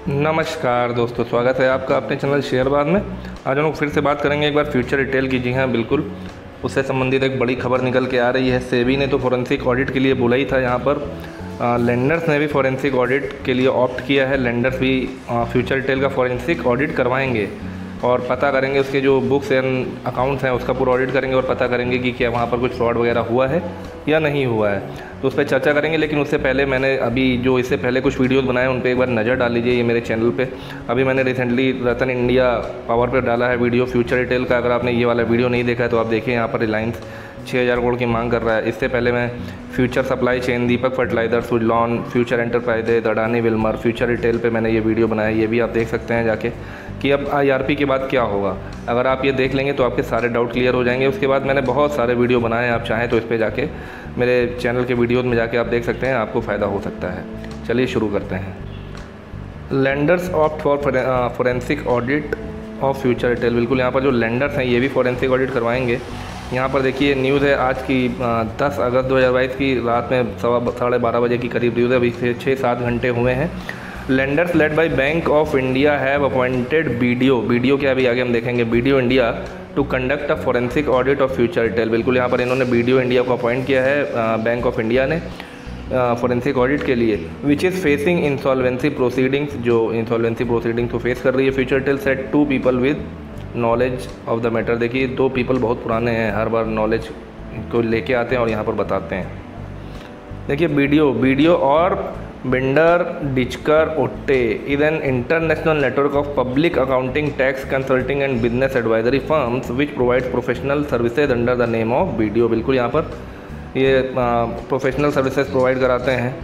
नमस्कार दोस्तों, स्वागत है आपका अपने चैनल शेयरबाज़ में। आज हम लोग फिर से बात करेंगे एक बार फ्यूचर रिटेल की। जी हाँ, बिल्कुल उससे संबंधित एक बड़ी खबर निकल के आ रही है। सेबी ने तो फॉरेंसिक ऑडिट के लिए बोला ही था। यहाँ पर लेंडर्स ने भी फॉरेंसिक ऑडिट के लिए ऑप्ट किया है। लेंडर्स भी फ्यूचर रिटेल का फॉरेंसिक ऑडिट करवाएंगे और पता करेंगे उसके जो बुक्स एंड अकाउंट्स हैं उसका पूरा ऑडिट करेंगे और पता करेंगे कि क्या वहाँ पर कुछ फ्रॉड वगैरह हुआ है या नहीं हुआ है, तो उस पर चर्चा करेंगे। लेकिन उससे पहले मैंने अभी जो इससे पहले कुछ वीडियोस बनाए उन पर एक बार नज़र डाल लीजिए। ये मेरे चैनल पे अभी मैंने रिसेंटली रतन इंडिया पावर पे डाला है वीडियो फ्यूचर रिटेल का। अगर आपने ये वाला वीडियो नहीं देखा है तो आप देखिए। यहाँ पर रिलायंस 6000 करोड़ की मांग कर रहा है। इससे पहले मैं Future Supply Chain, Deepak Fertiliser, Suzlon, Future Enterprises, Adani Wilmar, Future Retail पे मैंने ये वीडियो बनाया। ये भी आप देख सकते हैं जाके कि अब IRP के बाद क्या होगा। अगर आप ये देख लेंगे तो आपके सारे डाउट क्लियर हो जाएंगे। उसके बाद मैंने बहुत सारे वीडियो बनाए हैं, आप चाहें तो इस पर जाके मेरे चैनल के वीडियोज़ में जाके आप देख सकते हैं, आपको फ़ायदा हो सकता है। चलिए शुरू करते हैं। Lenders opt for forensic audit of Future Retail. बिल्कुल यहाँ पर जो लेंडर्स हैं ये भी फॉरेंसिक ऑडिट करवाएंगे। यहाँ पर देखिए न्यूज़ है आज की 10 अगस्त 2022 की रात में 12:15 बजे की करीब न्यूज़ है। अभी से 6-7 घंटे हुए हैं। Lenders led by Bank of India have appointed BDO क्या अभी आगे हम देखेंगे, BDO India to conduct a forensic audit of Future Retail. बिल्कुल यहाँ पर इन्होंने BDO इंडिया को अपॉइंट किया है बैंक ऑफ इंडिया ने फॉरेंसिक ऑडिट के लिए, which is facing insolvency proceedings. जो इंसॉल्वेंसी प्रोसीडिंग्स को फेस कर रही है Future Retail, said 2 people with knowledge of the matter. देखिए 2 पीपल बहुत पुराने हैं, हर बार नॉलेज को लेके आते हैं और यहाँ पर बताते हैं। देखिए BDO और Binder Dijker Otte is an international network of public accounting, tax consulting and business advisory firms which provides professional services under the name of BDO। बिल्कुल यहाँ पर ये प्रोफेशनल सर्विसेज प्रोवाइड कराते हैं,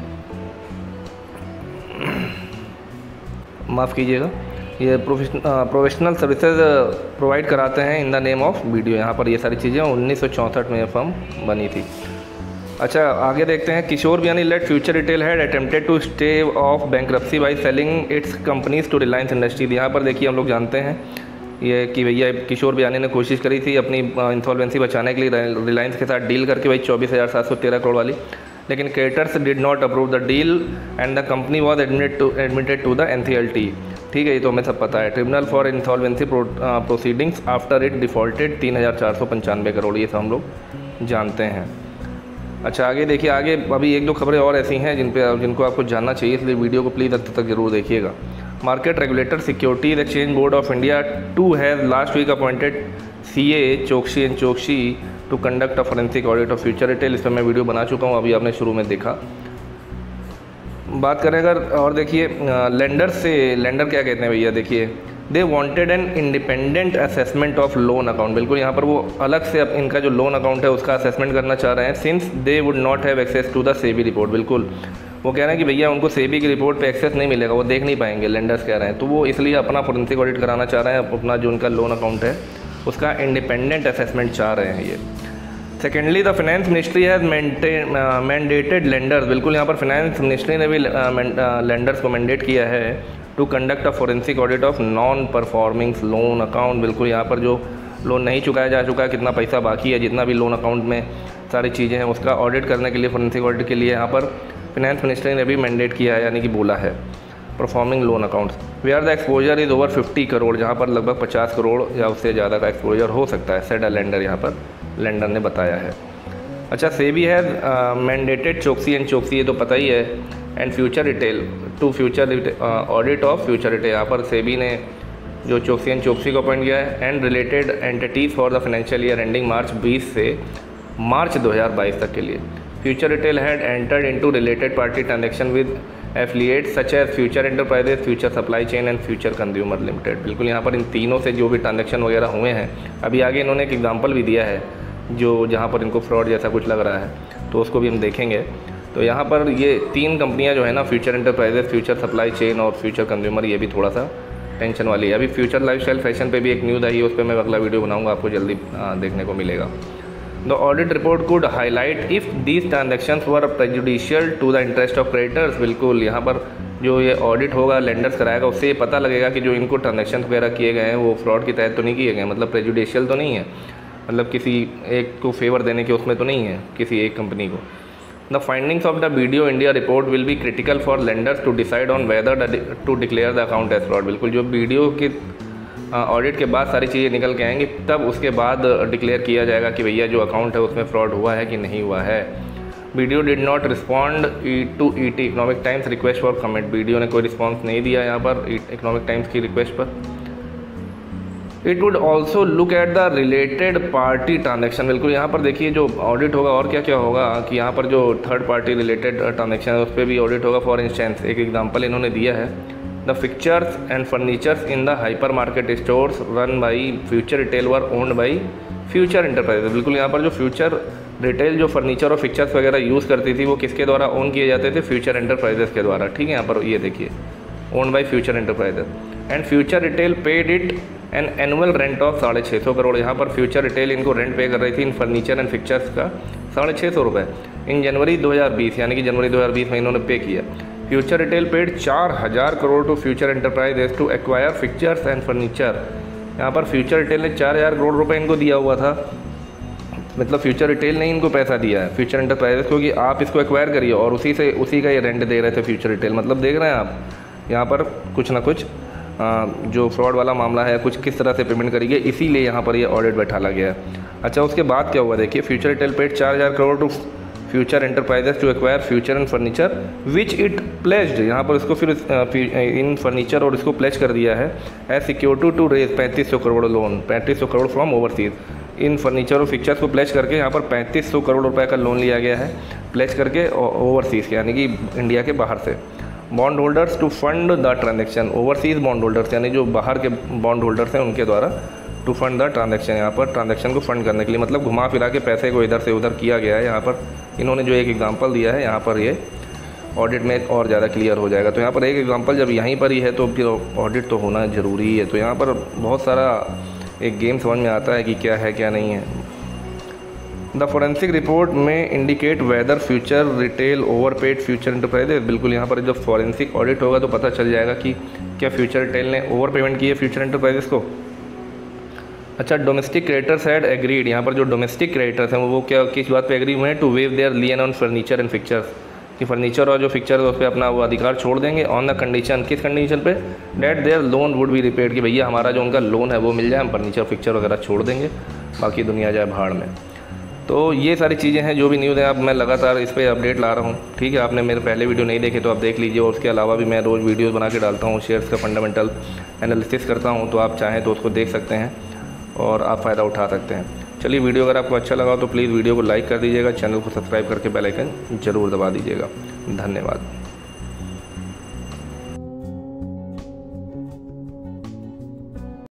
माफ़ कीजिएगा, ये प्रोफेशनल सर्विसेज प्रोवाइड कराते हैं in the name of BDO। यहाँ पर ये सारी चीज़ें 1964 में ये फर्म बनी थी। अच्छा आगे देखते हैं। Kishore Biyani led Future Retail had attempted to stay off bankruptcy by selling its companies to Reliance Industries. यहाँ पर देखिए हम लोग जानते हैं ये कि भैया किशोर बियानी ने कोशिश करी थी अपनी इंसॉल्वेंसी बचाने के लिए रिलायंस के साथ डील करके, भाई 24,713 करोड़ वाली, लेकिन creditors did not approve the deal and the company was admitted to the NCLT। ठीक है, ये तो हमें सब पता है, tribunal for insolvency proceedings after it defaulted 3,495 crore, ये सब हम लोग जानते हैं। अच्छा आगे देखिए, आगे अभी 1-2 खबरें और ऐसी हैं जिनको आपको जानना चाहिए, इसलिए वीडियो को प्लीज़ अंत तक जरूर देखिएगा। Market regulator Securities Exchange Board of India 2 has last week appointed CA Chokshi and Chokshi to conduct a forensic audit of Future Retail. इस पर मैं वीडियो बना चुका हूँ, अभी आपने शुरू में देखा। बात करें अगर और देखिए लेंडर क्या कहते हैं भैया, देखिए they wanted an independent assessment of loan account. बिल्कुल यहाँ पर वो अलग से अब इनका जो लोन अकाउंट है उसका असेसमेंट करना चाह रहे हैं, since they would not have access to the SEBI report. बिल्कुल वो कह रहे हैं कि भैया उनको सेबी की रिपोर्ट पे एक्सेस नहीं मिलेगा, वो देख नहीं पाएंगे, लेंडर्स कह रहे हैं। तो वो इसलिए अपना फॉरेंसिक ऑडिट कराना चाह रहे हैं, अपना जो उनका लोन अकाउंट है उसका इंडिपेंडेंट असेसमेंट चाह रहे हैं ये। Secondly the finance ministry has mandated lenders. बिल्कुल यहाँ पर फाइनेंस मिनिस्ट्री ने भी लेंडर्स को मैंडेट किया है to conduct a forensic audit of non performing loan account. बिल्कुल यहाँ पर जो लोन नहीं चुकाया जा चुका है, कितना पैसा बाकी है, जितना भी लोन अकाउंट में सारी चीज़ें हैं उसका ऑडिट करने के लिए, फॉरेंसिक ऑडिट के लिए यहाँ पर फाइनेंस मिनिस्ट्री ने भी मैंडेट किया है, यानी कि बोला है performing loan accounts where the exposure is over 50 crore, जहाँ पर लगभग 50 करोड़ या उससे ज़्यादा का एक्सपोजर हो सकता है, सेड अ लेंडर, यहाँ पर लेंडर ने बताया है। अच्छा सेबी है मैंडेटेड चोकसी एंड चोकसी, ये तो पता ही है, and Future Retail to Future audit of Future Retail. यहाँ पर सेबी ने जो चोकसी एंड चोकसी को अपॉइंट किया है, and related entities for the financial year ending March 20 से मार्च 2022 तक के लिए। Future Retail had entered into related party transaction with affiliates such as Future Enterprises, Future Supply Chain and Future Consumer Limited. बिल्कुल यहाँ पर इन तीनों से जो भी ट्रांजैक्शन वगैरह हुए हैं, अभी आगे इन्होंने एक एग्जाम्पल भी दिया है जो जहाँ पर इनको फ्रॉड जैसा कुछ लग रहा है, तो उसको भी हम देखेंगे। तो यहाँ पर ये 3 कंपनियाँ जो है ना, Future Enterprises, Future Supply Chain और फ्यूचर कंज्यूमर, ये भी थोड़ा सा टेंशन वाली है। अभी फ्यूचर लाइफस्टाइल फैशन पे भी एक न्यूज़ आई है, उस पर मैं अगला वीडियो बनाऊंगा, आपको जल्दी देखने को मिलेगा। The audit report could highlight if these transactions were prejudicial to the interest of creditors. बिल्कुल यहाँ पर जो ये ऑडिट होगा लेंडर्स कराएगा, उससे ये पता लगेगा कि जो इनको ट्रांजेक्शन वगैरह किए गए हैं वो फ्रॉड के तहत तो नहीं किए गए, मतलब प्रेजुडिशियल तो नहीं है, मतलब किसी एक को फेवर देने के उसमें तो नहीं है किसी एक कंपनी को। The findings of the BDO India report will be critical for lenders to decide on whether to declare the account as fraud. बिल्कुल जो वीडियो के ऑडिट के बाद सारी चीज़ें निकल के आएंगी, तब उसके बाद डिक्लेयर किया जाएगा कि भैया जो अकाउंट है उसमें फ्रॉड हुआ है कि नहीं हुआ है। BDO did not respond to ET Economic Times request for comment. BDO ने कोई रिस्पॉन्स नहीं दिया यहाँ पर इकोनॉमिक टाइम्स की रिक्वेस्ट पर। It would also look at the related party transaction. बिल्कुल यहाँ पर देखिए जो ऑडिट होगा और क्या क्या होगा कि यहाँ पर जो थर्ड पार्टी रिलेटेड ट्रांजेक्शन है उस पर भी ऑडिट होगा। फॉर इंस्टेंस एक एग्जांपल इन्होंने दिया है, the fixtures and furnitures in the hypermarket stores run by Future Retail were owned by Future Enterprises. बिल्कुल यहाँ पर जो फ्यूचर रिटेल जो फर्नीचर और फिक्चर्स वगैरह यूज़ करती थी वो किसके द्वारा ओन किए जाते थे? फ्यूचर एंटरप्राइजेज के द्वारा। ठीक है, यहाँ पर ये देखिए own by Future Enterprises and Future Retail paid it an annual rent of 650 crore. यहाँ पर फ्यूचर रिटेल इनको रेंट पे कर रही थी इन फर्नीचर एंड फिक्चर्स का 650 रुपये इन जनवरी 2020, यानी कि जनवरी 2020 में इन्होंने पे किया। Future Retail paid 4000 crore to Future Enterprises to acquire fixtures and furniture. यहाँ पर फ्यूचर रिटेल ने 4000 करोड़ रुपए इनको दिया हुआ था, मतलब फ्यूचर रिटेल ने इनको पैसा दिया है फ्यूचर एंटरप्राइजेज को कि आप इसको एक्वायर करिए और उसी का ये रेंट दे रहे थे फ्यूचर रिटेल। मतलब देख रहे हैं आप यहाँ पर कुछ ना कुछ जो फ्रॉड वाला मामला है कुछ किस तरह से पेमेंट करेंगे, इसीलिए यहाँ पर ये ऑडिट बैठाला गया है। अच्छा, उसके बाद क्या हुआ देखिए, Future Retail paid 4000 crore to Future Enterprises to acquire future and furniture which it placed. यहाँ पर इसको फिर इन फर्नीचर और इसको प्लेस कर दिया है as security to raise 3500 crore loan, 3500 crore from overseas. इन फर्नीचर और फिक्चर्स को प्लेस करके यहाँ पर 3500 करोड़ रुपए का लोन लिया गया है, प्लेस करके ओवरसीज़ के यानी कि इंडिया के बाहर से। Bond holders to fund the transaction, overseas bond holders यानी जो बाहर के बॉन्ड होल्डर्स हैं उनके द्वारा टू फंड द ट्रांजेक्शन, यहाँ पर ट्रांजेक्शन को फंड करने के लिए, मतलब घुमा फिरा के पैसे को इधर से उधर किया गया है। यहाँ पर इन्होंने जो एक एग्जांपल दिया है यहाँ पर ये ऑडिट में और ज़्यादा क्लियर हो जाएगा। तो यहाँ पर एक एग्जांपल जब यहीं पर ही है तो फिर ऑडिट तो होना ज़रूरी है। तो यहाँ पर बहुत सारा एक गेम समझ में आता है कि क्या है क्या नहीं है। द फोरेंसिक रिपोर्ट में indicate whether Future Retail overpaid Future Enterprises. बिल्कुल यहाँ पर जब फॉरेंसिक ऑडिट होगा तो पता चल जाएगा कि क्या फ्यूचर रिटेल ने ओवर पेमेंट की है फ्यूचर एंटरप्राइजेज को। अच्छा, डोमेस्टिक क्रेडिटर्स हैड एग्रीड। यहाँ पर जो डोमेस्टिक क्रेडिटर्स हैं वो क्या किस बात पे एग्री हुए हैं? To waive their lien on furniture and fixtures, कि फर्नीचर और जो फिक्चर है उस पर अपना वो अधिकार छोड़ देंगे ऑन द कंडीशन, किस कंडीशन पे? That their loan would be repaid, कि भैया हमारा जो उनका लोन है वो मिल जाए, हम फर्नीचर फिक्चर वगैरह छोड़ देंगे, बाकी दुनिया जाए भाड़ में। तो ये सारी चीज़ें हैं जो भी न्यूज़ है, अब मैं लगातार इस पर अपडेट ला रहा हूँ। ठीक है, आपने मेरे पहले वीडियो नहीं देखे तो आप देख लीजिए, और उसके अलावा भी मैं रोज़ वीडियोज़ बना के डालता हूँ, शेयर्स का फंडामेंटल एनालिसिस करता हूँ, तो आप चाहें तो उसको देख सकते हैं और आप फ़ायदा उठा सकते हैं। चलिए, वीडियो अगर आपको अच्छा लगा तो प्लीज़ वीडियो को लाइक कर दीजिएगा, चैनल को सब्सक्राइब करके बेल आइकन ज़रूर दबा दीजिएगा। धन्यवाद।